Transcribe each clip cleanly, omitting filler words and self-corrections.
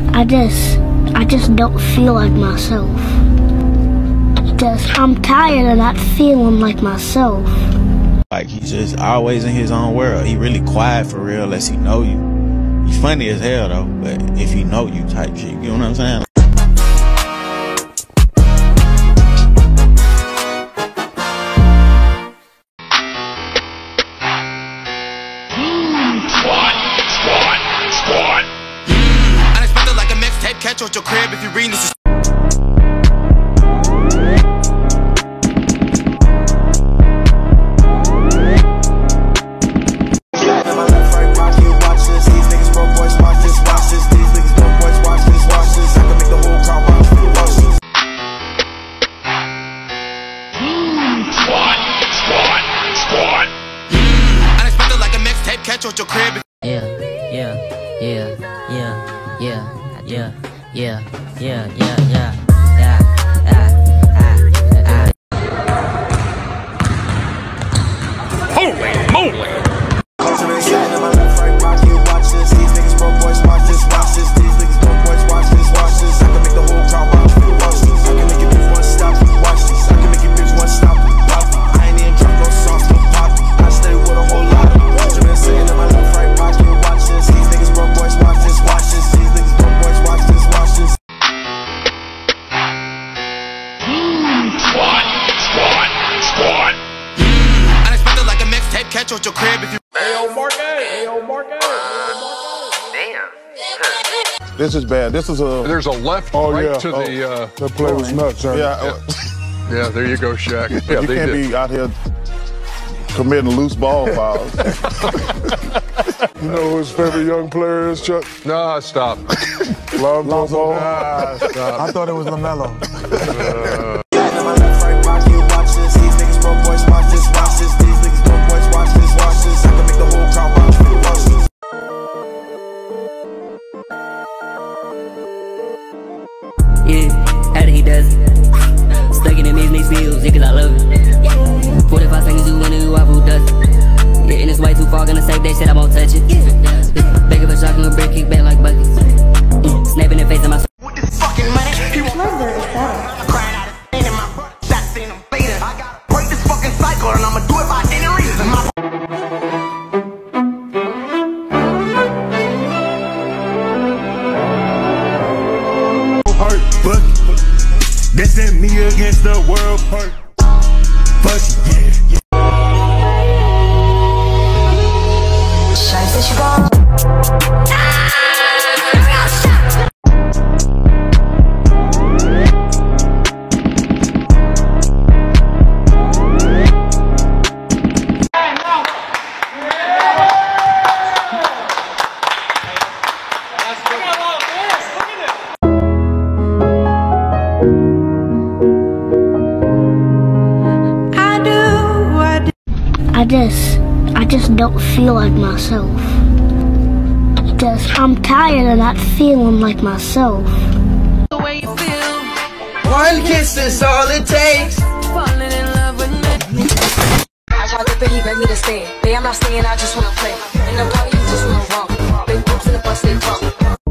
I just don't feel like myself. I'm tired of not feeling like myself. Like, he's just always in his own world. He really quiet for real unless he know you. He's funny as hell though, but if he know you type shit, you know what I'm saying? Squad. Unexpected like a mixtape, catch out your crib if you read this. Unexpected like a mixtape, catch out your crib. Yeah. Holy moly! Squad. Unexpected like a mixtape, catch out your crib if you. Ayo, Marquez. Damn. This is bad. This is a. There's a left, right to the. That play was nuts. Yeah, there you go, Shaq. Yeah, you can't be out here committing loose ball fouls. You know who his favorite young player is, Chuck? No, stop. Lonzo Ball. Stop. I thought it was LaMelo. Yeah, how he does it. Stuck in the mix feels, yeah, cause I love it. 45 seconds to win it, who does it. Yeah, and it's way too far, gonna save that shit, I won't touch it. Big of a shock and a brick, kick back like buckets. Snap in the face of my. with this fucking money, he won't crying out of in my butt. That seen him later. I gotta break this fucking cycle, and I'ma do it by any reason. That's that me against the world part. Fuck yeah. Scheiße, Schwab. I just don't feel like myself. I'm tired of not feeling like myself. The way you feel. One kiss is all it takes. Falling in love with me. I tried to he begged me to stay. Babe, I'm not staying, I just wanna play. In the party, you just wanna walk. Big boots in the bus, they talk.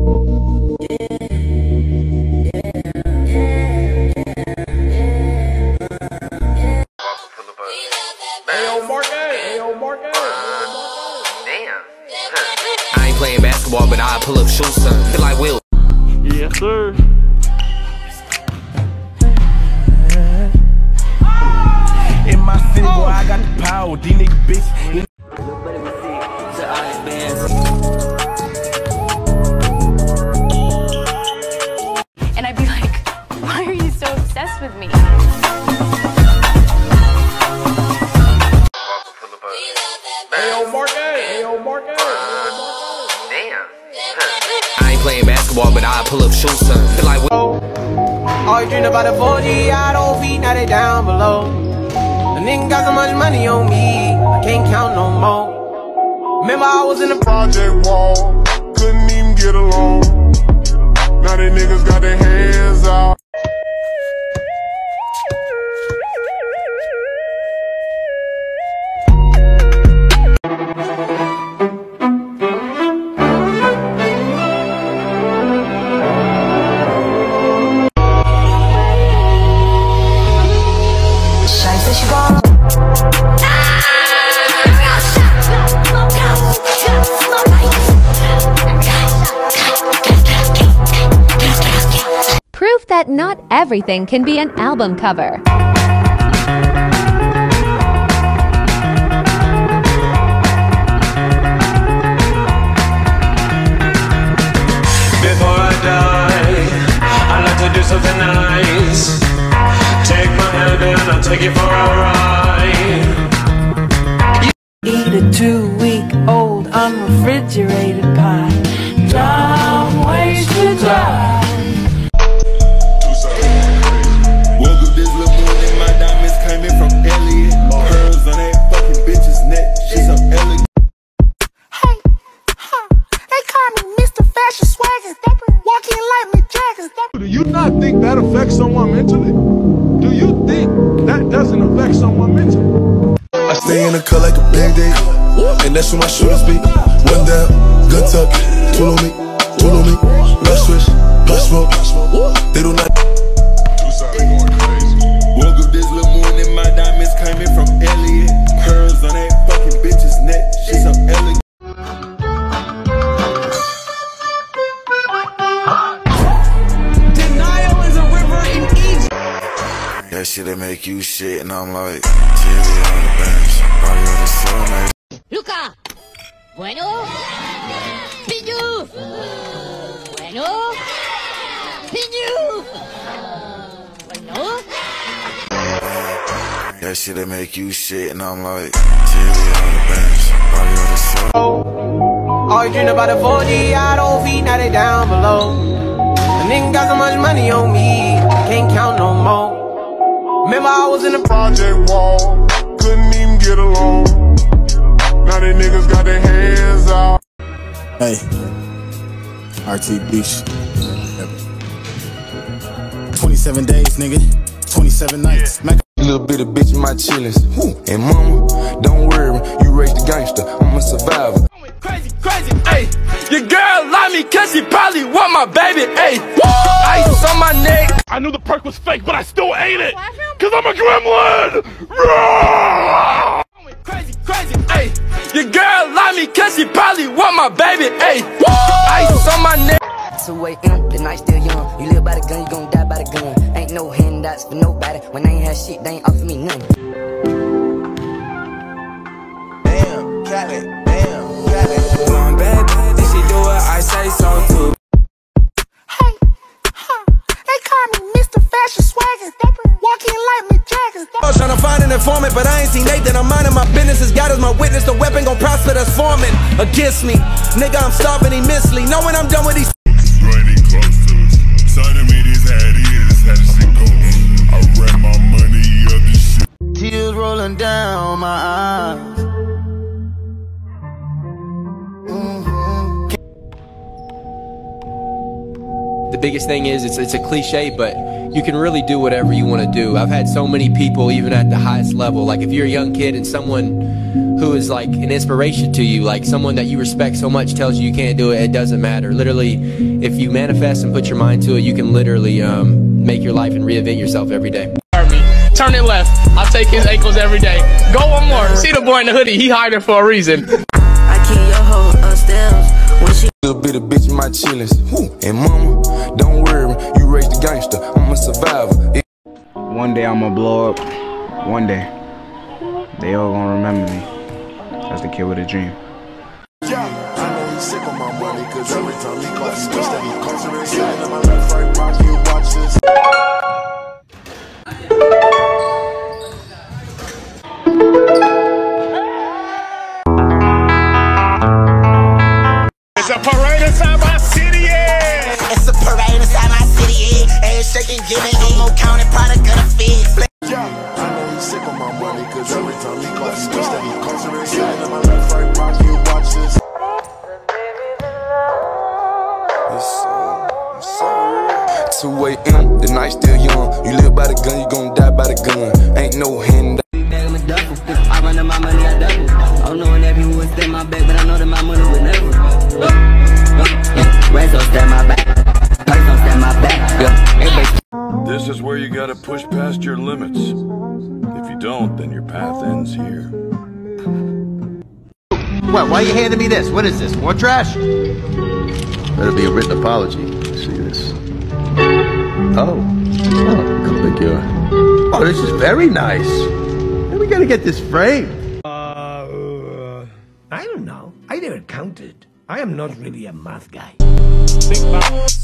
Damn. I ain't playing basketball, but I pull up shoes, son. Feel like Will. Yes, sir. In my city, boy, I got the power. These niggas bitch. And I'd be like, why are you so obsessed with me? Damn. I ain't playing basketball, but I pull up shoes, son. Feel like Will. All you dream about a 4G, I don't feed, now they down below. The nigga got so much money on me, I can't count no more. Remember I was in the project wall, couldn't even get along. Now they niggas got their hands out. that not everything can be an album cover. Before I die, I'd like to do something nice. Take my hand and I'll take you for a ride. Eat a 2-week-old unrefrigerated pie. Long ways to drive. Woke up this little morning, my diamonds came in from Elliot. Pearls on that fucking bitch's neck, she's so elegant. They call me Mr. Fashion Swagger, walking like me Jagger. Do you not think that affects someone mentally? Do you think that doesn't affect someone mentally? I stay in the cut like a Band-Aid, and that's where my shooters be. One down, gun tuck, tool on me, plus switch, plus smoke. They do not. Woke up this little morning, my diamonds came in from Elliot. Pearls on that fucking bitch's neck, she's so elegant. Denial is a river in Egypt. That shit that make you shit, and I'm like, TV on the bench, party on the floor, man. Luca, bueno, Piñu, bueno, Piñu, bueno. That shit that make you shit, and I'm like, TV on the bench, party on the floor. Always dream about a 40, I don't feed, now they down below. A nigga got so much money on me, can't count no more. Remember I was in the project wall, couldn't even get along. Now they niggas got their hands out. Hey, RT Beach. 27 days, nigga. 27 nights. Yeah. Little bit of bitch in my chillings. And mama, don't worry, you raised the gangster. I'm a survivor. Crazy, ayy. Your girl like me cause she probably want my baby, ayy. Ice on my neck. I knew the perk was fake, but I still ate it. Cause I'm a gremlin. Crazy, ayy. Your girl like me cause she probably want my baby, ayy. Ice on my neck. 2 a.m., the night still young. You live by the gun, you gon' die by the gun. Ain't no handouts for nobody. When they ain't had shit, they ain't offer me nothing. Damn, got it. One bad bitch, if she do it, I say so too. They call me Mr. Fashion Swagger, walking like me Jagger. I was tryna find an informant, but I ain't seen Nathan. I'm minding my business. As God is my witness. The weapon gon' prosper that's forming against me. Nigga, I'm starving immensely. Know when I'm done with these. Running close to us. Son of me, this had a shit go. I ran my money up this shit. Tears rolling down my eyes. The biggest thing is it's a cliche, but you can really do whatever you want to do. I've had so many people, even at the highest level, like if you're a young kid and someone who is like an inspiration to you, like someone that you respect so much tells you can't do it, it doesn't matter. Literally, if you manifest and put your mind to it, you can literally make your life and reinvent yourself every day. Turn it left. I'll take his ankles every day. Go one more. See the boy in the hoodie. He hiding for a reason. I keep your hoe upstairs when she. Little bit of bitch in my chillings. And mama, don't worry, you raised the gangster. I'm a survivor. One day I'ma blow up. One day. They all gonna remember me as the kid with a dream. Yeah, I know he's sick of my money, cause every time he calls, he wish that he incarcerated. In my left, right pocket, watch this. It's a parade inside my city, yeah. It's a parade inside my city, yeah. Ass shaking, giving emo counting product of the fit. Yeah, I know he's sick of my money, cause every time he calls, he wish that he incarcerated. In my left, right pocket, watch this. 2 a.m., the night still young. You live by the gun, you gon' die by the gun. Ain't no hand. I run to my money, I double. I don't know when that people would stay my back, but I know that my money would never. Rats don't stand my back. Purse don't stand my back. This is where you gotta push past your limits. If you don't, then your path ends here. What? Why are you handing me this? What is this? More trash? Better be a written apology. See this. Oh, look at you. Oh, this is very nice. We gotta get this framed. I don't know. I never counted. I am not really a math guy. Big box.